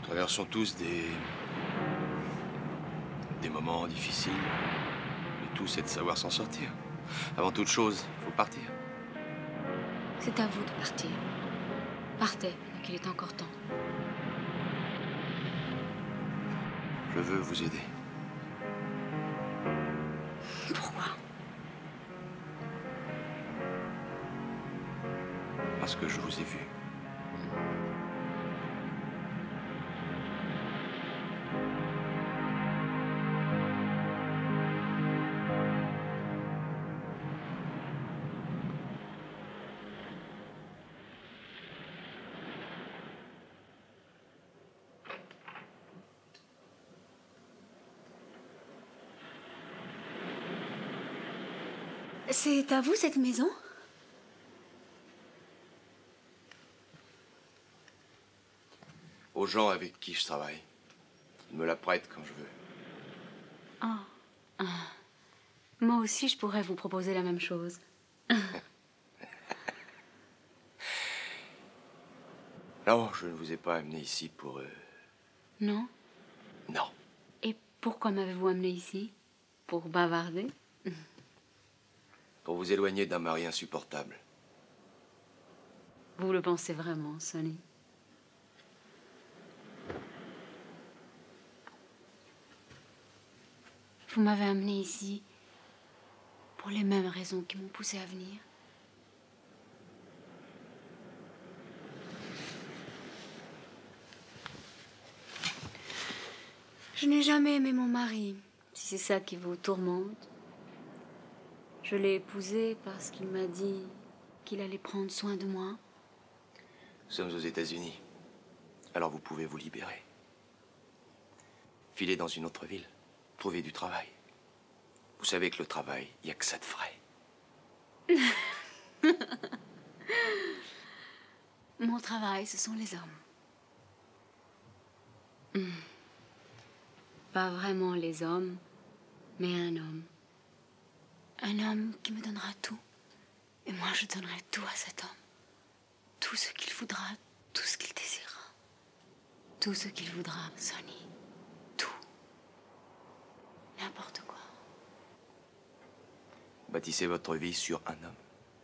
traversons tous des moments difficiles. Le tout, c'est de savoir s'en sortir. Avant toute chose, il faut partir. C'est à vous de partir. Partez, pendant qu'il est encore temps. Je veux vous aider. Pourquoi? Parce que je vous ai vu. C'est à vous, cette maison? Aux gens avec qui je travaille. Ils me la prêtent quand je veux. Oh. Moi aussi, je pourrais vous proposer la même chose. Non, je ne vous ai pas amené ici pour... Non? Non. Et pourquoi m'avez-vous amené ici? Pour bavarder? Pour vous éloigner d'un mari insupportable. Vous le pensez vraiment, Sonny? Vous m'avez amené ici pour les mêmes raisons qui m'ont poussé à venir. Je n'ai jamais aimé mon mari, si c'est ça qui vous tourmente. Je l'ai épousé parce qu'il m'a dit qu'il allait prendre soin de moi. Nous sommes aux États-Unis. Alors vous pouvez vous libérer. Filer dans une autre ville. Trouver du travail. Vous savez que le travail, il n'y a que ça de frais. Mon travail, ce sont les hommes. Pas vraiment les hommes, mais un homme. Un homme qui me donnera tout. Et moi, je donnerai tout à cet homme. Tout ce qu'il voudra, tout ce qu'il désirera. Tout ce qu'il voudra, Sonny. Tout. N'importe quoi. Bâtissez votre vie sur un homme.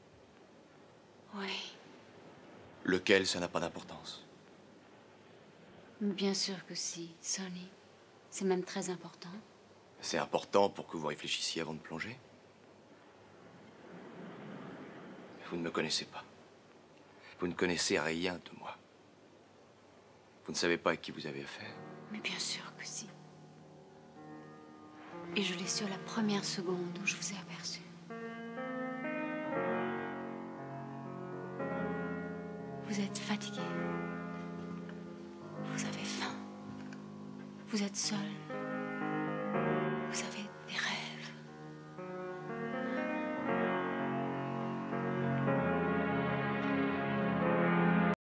Oui. Lequel, ça n'a pas d'importance. Bien sûr que si, Sonny. C'est même très important. C'est important pour que vous réfléchissiez avant de plonger. Vous ne me connaissez pas. Vous ne connaissez rien de moi. Vous ne savez pas à qui vous avez affaire. Mais bien sûr que si. Et je l'ai su à la première seconde où je vous ai aperçu. Vous êtes fatigué. Vous avez faim. Vous êtes seul.